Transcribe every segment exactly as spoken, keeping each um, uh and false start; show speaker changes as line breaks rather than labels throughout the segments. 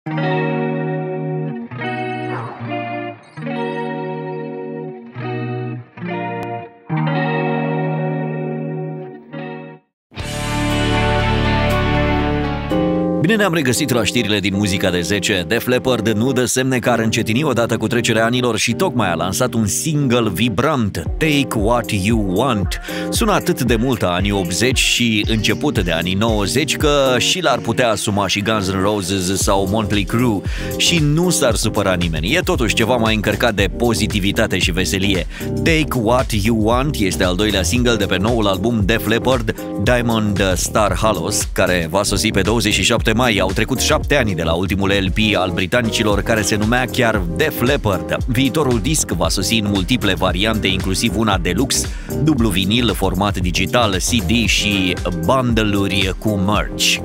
Bine ne-am regăsit la știrile din muzica de zece. Def Leppard nu dă semne că ar încetini odată cu trecerea anilor și tocmai a lansat un single vibrant, Take What You Want. Sună atât de mult a anii optzeci și început de anii nouăzeci că și l-ar putea asuma și Guns N' Roses sau Motley Crue și nu s-ar supăra nimeni. E totuși ceva mai încărcat de pozitivitate și veselie. Take What You Want este al doilea single de pe noul album Def Leppard, Diamond Star Halos, care va sosi pe douăzeci și șapte mai. Au trecut șapte ani de la ultimul L P al britanicilor, care se numea chiar Def Leppard. Viitorul disc va sosi în multiple variante, inclusiv una deluxe, dublu vinil, format digital, C D și bundle-uri cu merch.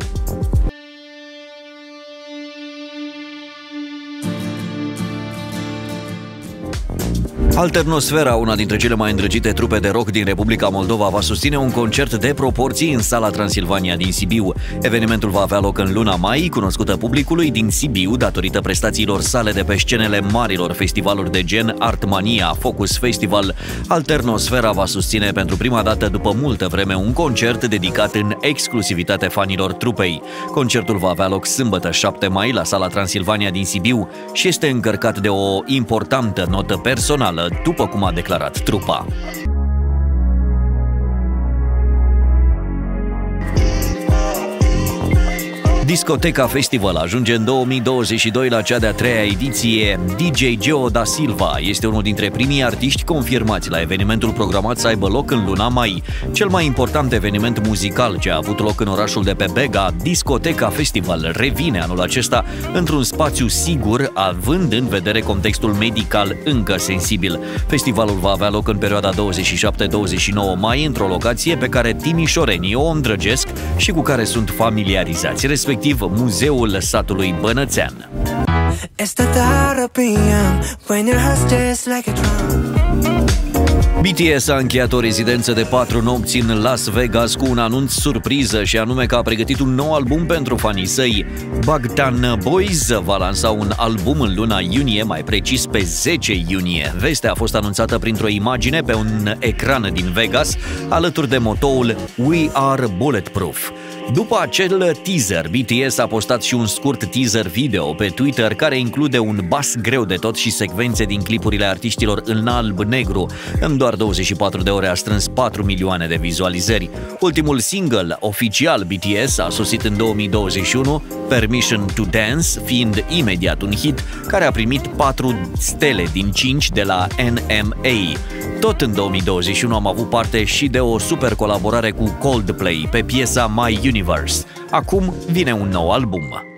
Alternosfera, una dintre cele mai îndrăgite trupe de rock din Republica Moldova, va susține un concert de proporții în Sala Transilvania din Sibiu. Evenimentul va avea loc în luna mai, cunoscută publicului din Sibiu datorită prestațiilor sale de pe scenele marilor festivaluri de gen Artmania, Focus Festival. Alternosfera va susține pentru prima dată după multă vreme un concert dedicat în exclusivitate fanilor trupei. Concertul va avea loc sâmbătă șapte mai la Sala Transilvania din Sibiu și este încărcat de o importantă notă personală, după cum a declarat trupa. Discoteca Festival ajunge în două mii douăzeci și doi la cea de-a treia ediție. D J Geo da Silva este unul dintre primii artiști confirmați la evenimentul programat să aibă loc în luna mai. Cel mai important eveniment muzical ce a avut loc în orașul de pe Bega, Discoteca Festival, revine anul acesta într-un spațiu sigur, având în vedere contextul medical încă sensibil. Festivalul va avea loc în perioada douăzeci și șapte douăzeci și nouă mai într-o locație pe care timișorenii o îndrăgesc și cu care sunt familiarizați, respectiv Muzeul Satului Bănățean. B T S a încheiat o rezidență de patru nopți în Las Vegas cu un anunț surpriză, și anume că a pregătit un nou album pentru fanii săi. Bangtan Boys va lansa un album în luna iunie, mai precis pe zece iunie. Vestea a fost anunțată printr-o imagine pe un ecran din Vegas, alături de motoul We Are Bulletproof. După acel teaser, B T S a postat și un scurt teaser video pe Twitter care include un bas greu de tot și secvențe din clipurile artiștilor în alb-negru. În doar douăzeci și patru de ore a strâns patru milioane de vizualizări. Ultimul single oficial B T S a sosit în două mii douăzeci și unu, Permission to Dance, fiind imediat un hit care a primit patru stele din cinci de la N M A. Tot în două mii douăzeci și unu am avut parte și de o super colaborare cu Coldplay pe piesa My Universe. Acum vine un nou album.